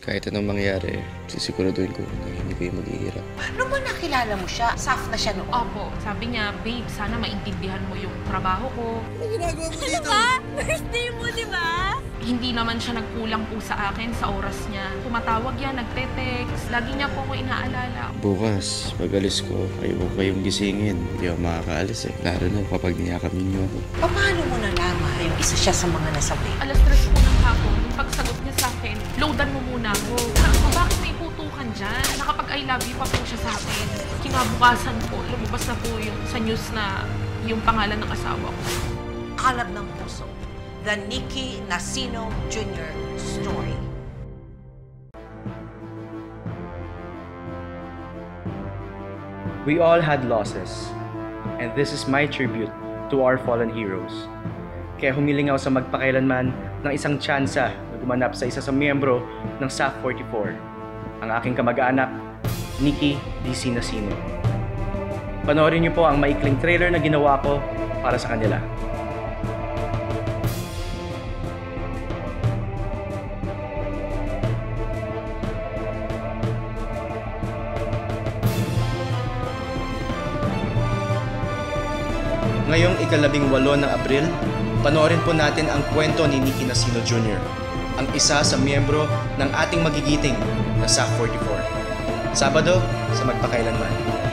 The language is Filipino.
Kahit anong mangyari, sisiguraduhin ko na hindi kayo maghihirap. Paano mo nakilala mo siya? Saf na siya noon. Opo, sabi niya, babe, sana maintindihan mo yung trabaho ko. Ano ginagawa mo dito? Diba? Birthday mo, diba? Hindi naman siya nagkulang po sa akin sa oras niya. Tumatawag yan, nagte-text. Lagi niya po ako inaalala. Bukas, pag alis ko, ayaw ko kayong gisingin. Hindi ako makakaalis eh. Lalo na kapag niyakapin niyo ako. Paano mo nalaman na yung isa siya sa mga nasabi? Alas 3 po ng hapon, yung pagsagot niya sa akin, loadan mo muna ako. Sabi ko, bakit may putukan dyan? Nakapag I love you pa po siya sa akin. Kinabukasan po, lumabas na po yung sa news na yung pangalan ng asawa ko. Alab ng puso. The Nicky Nasino Jr. Story. We all had losses, and this is my tribute to our fallen heroes. Kaya humiling ako sa magpakailanman ng isang tsansa na gumanap sa isa sa miyembro ng SAF 44, ang aking kamag-anak, Nicky DC Nasino. Panoorin niyo po ang maikling trailer na ginawa ko para sa kanila. Ngayong ika-18 ng Abril, panoorin po natin ang kwento ni Nicky Nasino Jr., ang isa sa miyembro ng ating magigiting na SAF 44. Sabado sa Magpakailanman.